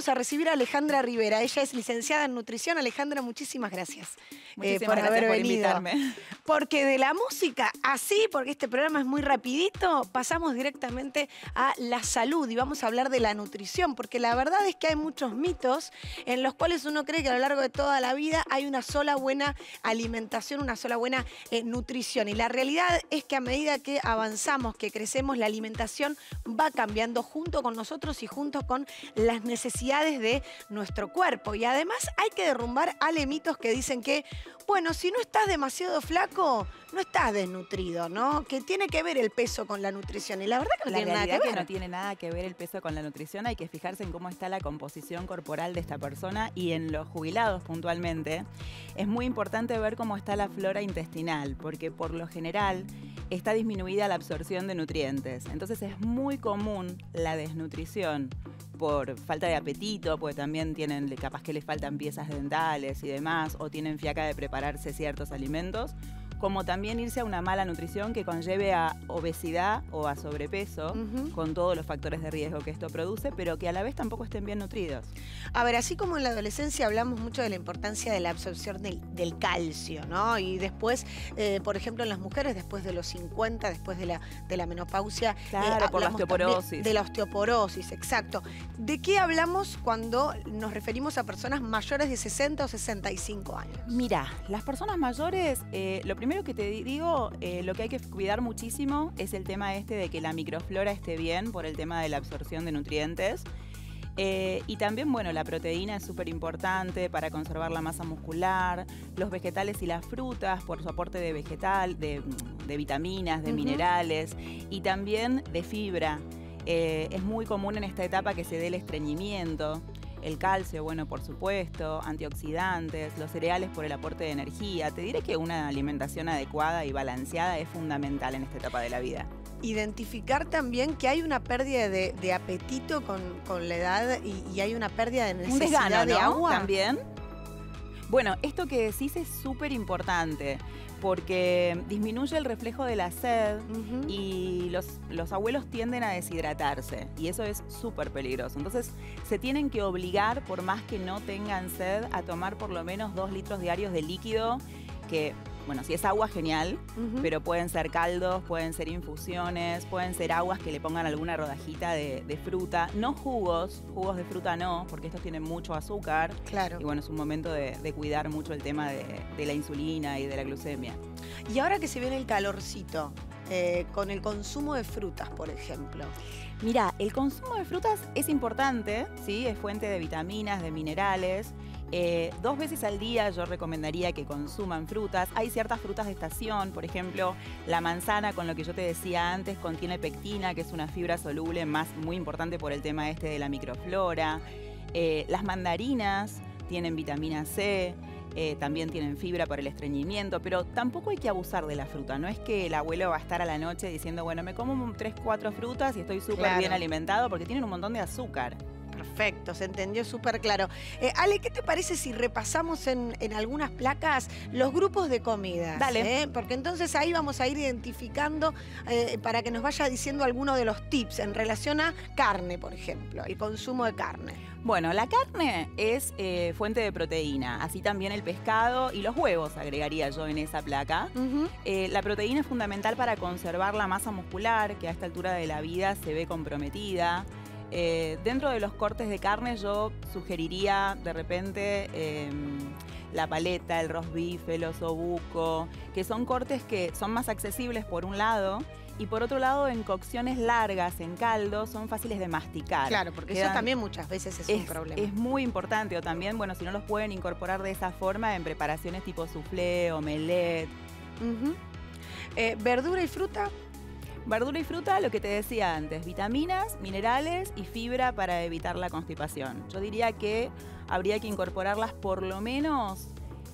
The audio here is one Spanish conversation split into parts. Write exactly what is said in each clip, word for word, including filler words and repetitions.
vamos a recibir a Alejandra Rivera. Ella es licenciada en nutrición. Alejandra, muchísimas gracias, muchísimas eh, por gracias haber por venido. invitarme. Porque de la música, así, porque este programa es muy rapidito, pasamos directamente a la salud y vamos a hablar de la nutrición, porque la verdad es que hay muchos mitos en los cuales uno cree que a lo largo de toda la vida hay una sola buena alimentación, una sola buena eh, nutrición. Y la realidad es que a medida que avanzamos, que crecemos, la alimentación va cambiando junto con nosotros y junto con las necesidades de nuestro cuerpo. Y además hay que derrumbar ale mitos que dicen que, bueno, si no estás demasiado flaco, no estás desnutrido, ¿no? Que tiene que ver el peso con la nutrición. Y la verdad que no La tiene nada que realidad ver. que no tiene nada que ver el peso con la nutrición. Hay que fijarse en cómo está la composición corporal de esta persona y en los jubilados puntualmente. Es muy importante ver cómo está la flora intestinal, porque por lo general está disminuida la absorción de nutrientes. Entonces es muy común la desnutrición por falta de apetito, porque también tienen, capaz que les faltan piezas dentales y demás, o tienen fiaca de prepararse ciertos alimentos, como también irse a una mala nutrición que conlleve a obesidad o a sobrepeso, uh-huh. con todos los factores de riesgo que esto produce, pero que a la vez tampoco estén bien nutridos. A ver, así como en la adolescencia hablamos mucho de la importancia de la absorción del, del calcio, ¿no? Y después, eh, por ejemplo, en las mujeres, después de los cincuenta, después de la, de la menopausia... Claro, eh, por la osteoporosis. De la osteoporosis, exacto. ¿De qué hablamos cuando nos referimos a personas mayores de sesenta o sesenta y cinco años? Mira, las personas mayores, eh, lo primero Primero que te digo, eh, lo que hay que cuidar muchísimo es el tema este de que la microflora esté bien por el tema de la absorción de nutrientes. Eh, y también, bueno, la proteína es súper importante para conservar la masa muscular, los vegetales y las frutas por su aporte de vegetal, de, de vitaminas, de uh-huh. minerales y también de fibra. Eh, es muy común en esta etapa que se dé el estreñimiento. El calcio, bueno, por supuesto, antioxidantes, los cereales por el aporte de energía. Te diré que una alimentación adecuada y balanceada es fundamental en esta etapa de la vida. Identificar también que hay una pérdida de, de apetito con, con la edad y, y hay una pérdida de necesidad Un desgano, de ¿no? agua. También. Bueno, esto que decís es súper importante porque disminuye el reflejo de la sed uh-huh. y los, los abuelos tienden a deshidratarse y eso es súper peligroso. Entonces se tienen que obligar, por más que no tengan sed, a tomar por lo menos dos litros diarios de líquido que... Bueno, si es agua, genial, uh-huh. pero pueden ser caldos, pueden ser infusiones, pueden ser aguas que le pongan alguna rodajita de, de fruta. No jugos, jugos de fruta no, porque estos tienen mucho azúcar. Claro. Y bueno, es un momento de, de cuidar mucho el tema de, de la insulina y de la glucemia. Y ahora que se viene el calorcito, eh, con el consumo de frutas, por ejemplo. Mira, el consumo de frutas es importante, ¿sí? Es fuente de vitaminas, de minerales. Eh, dos veces al día yo recomendaría que consuman frutas. Hay ciertas frutas de estación, por ejemplo, la manzana, con lo que yo te decía antes, contiene pectina, que es una fibra soluble más muy importante por el tema este de la microflora. Eh, las mandarinas tienen vitamina C, eh, también tienen fibra para el estreñimiento, pero tampoco hay que abusar de la fruta. No es que el abuelo va a estar a la noche diciendo, bueno, me como tres, cuatro frutas y estoy súper claro. bien alimentado, porque tienen un montón de azúcar. Perfecto, se entendió súper claro. Eh, Ale, ¿qué te parece si repasamos en, en algunas placas los grupos de comidas? Dale. ¿Eh? Porque entonces ahí vamos a ir identificando eh, para que nos vaya diciendo alguno de los tips en relación a carne, por ejemplo, el consumo de carne. Bueno, la carne es eh, fuente de proteína, así también el pescado y los huevos, agregaría yo en esa placa. Uh-huh. eh, la proteína es fundamental para conservar la masa muscular, que a esta altura de la vida se ve comprometida. Eh, dentro de los cortes de carne yo sugeriría de repente eh, la paleta, el roast beef, el osobuco, que son cortes que son más accesibles por un lado y por otro lado en cocciones largas, en caldo, son fáciles de masticar. Claro, porque Quedan, eso también muchas veces es, es un problema. Es muy importante, o también, bueno, si no los pueden incorporar de esa forma en preparaciones tipo soufflé, omelette. Uh-huh. eh, ¿Verdura y fruta? Verdura y fruta, lo que te decía antes, vitaminas, minerales y fibra para evitar la constipación. Yo diría que habría que incorporarlas por lo menos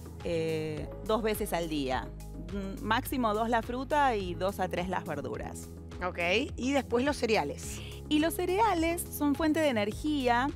eh, dos veces al día. Máximo dos la fruta y dos a tres las verduras. Ok, y después los cereales. Y los cereales son fuente de energía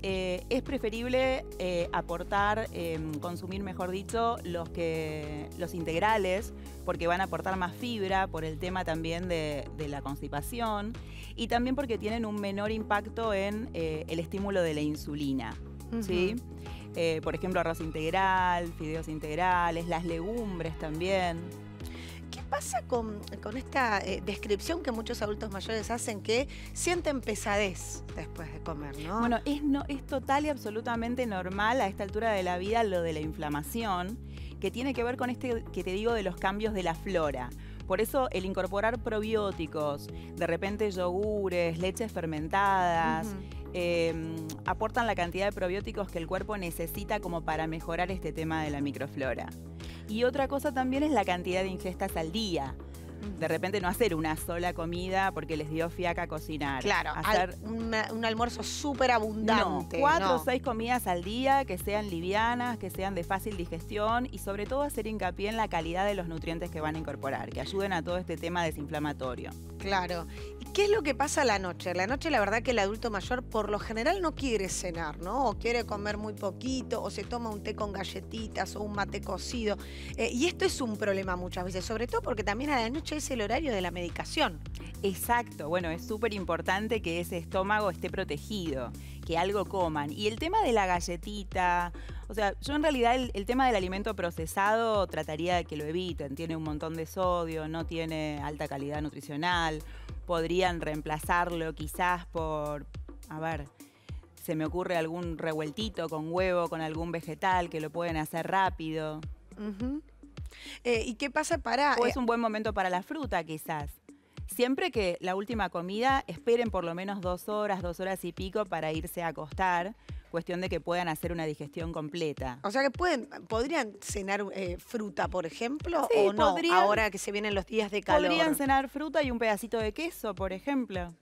eh, es preferible eh, aportar, eh, consumir, mejor dicho, los, que, los integrales, porque van a aportar más fibra por el tema también de, de la constipación y también porque tienen un menor impacto en eh, el estímulo de la insulina, uh-huh. ¿sí? Eh, por ejemplo, arroz integral, fideos integrales, las legumbres también. ¿Qué pasa con, con esta eh, descripción que muchos adultos mayores hacen que sienten pesadez después de comer, ¿no? Bueno, es, no, es total y absolutamente normal a esta altura de la vida lo de la inflamación, que tiene que ver con este que te digo de los cambios de la flora. Por eso el incorporar probióticos, de repente yogures, leches fermentadas, uh-huh. eh, aportan la cantidad de probióticos que el cuerpo necesita como para mejorar este tema de la microflora. Y otra cosa también es la cantidad de ingestas al día. De repente no hacer una sola comida porque les dio fiaca cocinar. Claro, hacer al, una, un almuerzo súper abundante. No, cuatro no. o seis comidas al día que sean livianas, que sean de fácil digestión y sobre todo hacer hincapié en la calidad de los nutrientes que van a incorporar, que ayuden a todo este tema desinflamatorio. Claro. ¿Y qué es lo que pasa a la noche? La noche la verdad que el adulto mayor por lo general no quiere cenar, ¿no? O quiere comer muy poquito, o se toma un té con galletitas o un mate cocido. Eh, y esto es un problema muchas veces, sobre todo porque también a la noche es el horario de la medicación. Exacto, bueno, es súper importante que ese estómago esté protegido, que algo coman. Y el tema de la galletita, o sea, yo en realidad el, el tema del alimento procesado trataría de que lo eviten. Tiene un montón de sodio, no tiene alta calidad nutricional. Podrían reemplazarlo quizás por, a ver, se me ocurre algún revueltito con huevo, con algún vegetal que lo pueden hacer rápido. Uh-huh. Eh, ¿Y qué pasa para...? O es un buen momento para la fruta, quizás. Siempre que la última comida, esperen por lo menos dos horas, dos horas y pico para irse a acostar. Cuestión de que puedan hacer una digestión completa. O sea que pueden, podrían cenar eh, fruta, por ejemplo, sí, o no, podrían, ahora que se vienen los días de calor. Podrían cenar fruta y un pedacito de queso, por ejemplo.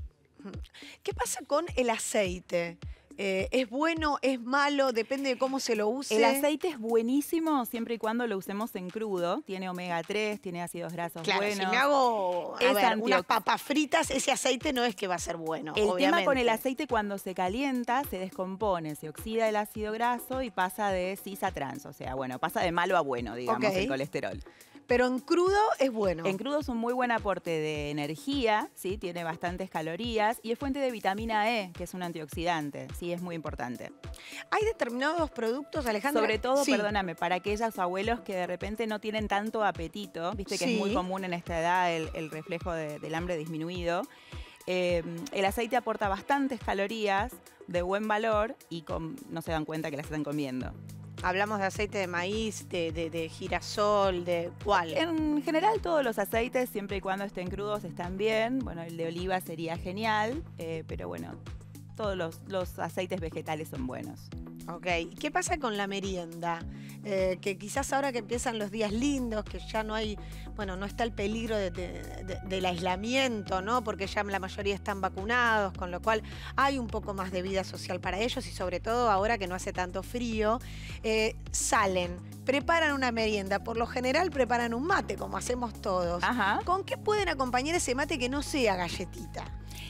¿Qué pasa con el aceite? Eh, ¿Es bueno, es malo? Depende de cómo se lo use. El aceite es buenísimo siempre y cuando lo usemos en crudo. Tiene omega tres, tiene ácidos grasos claro, buenos. Si me hago a es ver, unas papas fritas, ese aceite no es que va a ser bueno, El obviamente. tema con el aceite, cuando se calienta, se descompone, se oxida el ácido graso y pasa de cis a trans. O sea, bueno, pasa de malo a bueno, digamos, okay. el colesterol. Pero en crudo es bueno. En crudo es un muy buen aporte de energía, ¿sí? Tiene bastantes calorías y es fuente de vitamina E, que es un antioxidante, sí, es muy importante. ¿Hay determinados productos, Alejandra? Sobre todo, sí. perdóname, para aquellos abuelos que de repente no tienen tanto apetito, viste que sí. es muy común en esta edad el, el reflejo de, del hambre disminuido. Eh, el aceite aporta bastantes calorías de buen valor y con, no se dan cuenta que las están comiendo. Hablamos de aceite de maíz, de, de, de girasol, de ¿cuál? En general todos los aceites, siempre y cuando estén crudos, están bien. Bueno, el de oliva sería genial, eh, pero bueno, todos los, los aceites vegetales son buenos. Ok, ¿qué pasa con la merienda? Eh, que quizás ahora que empiezan los días lindos, que ya no hay, bueno, no está el peligro de, de, de, del aislamiento, ¿no? Porque ya la mayoría están vacunados, con lo cual hay un poco más de vida social para ellos y sobre todo ahora que no hace tanto frío, eh, salen, preparan una merienda, por lo general preparan un mate, como hacemos todos. Ajá. ¿Con qué pueden acompañar ese mate que no sea galletita?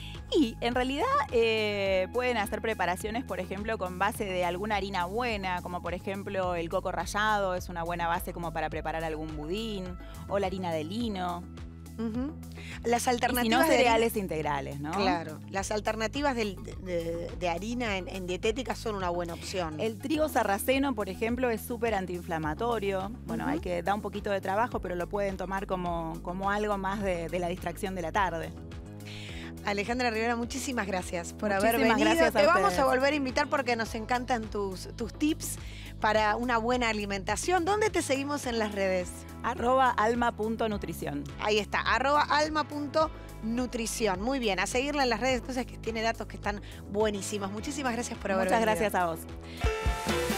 Y en realidad eh, pueden hacer preparaciones, por ejemplo, con base de alguna harina buena, como por ejemplo el coco rallado, es una buena base como para preparar algún budín, o la harina de lino. Uh-huh. Las alternativas y si no, de cereales harina, integrales, ¿no? Claro. Las alternativas de, de, de harina en, en dietética son una buena opción. El trigo sarraceno, por ejemplo, es súper antiinflamatorio. Bueno, uh-huh. hay que dar un poquito de trabajo, pero lo pueden tomar como, como algo más de, de la distracción de la tarde. Alejandra Rivera, muchísimas gracias por muchísimas haber venido. Gracias a Te vamos ustedes. a volver a invitar porque nos encantan tus, tus tips para una buena alimentación. ¿Dónde te seguimos en las redes? Arroba alma.nutrición. Ahí está, arroba alma.nutrición. Muy bien, a seguirla en las redes, entonces que tiene datos que están buenísimos. Muchísimas gracias por haber Muchas venido. gracias a vos.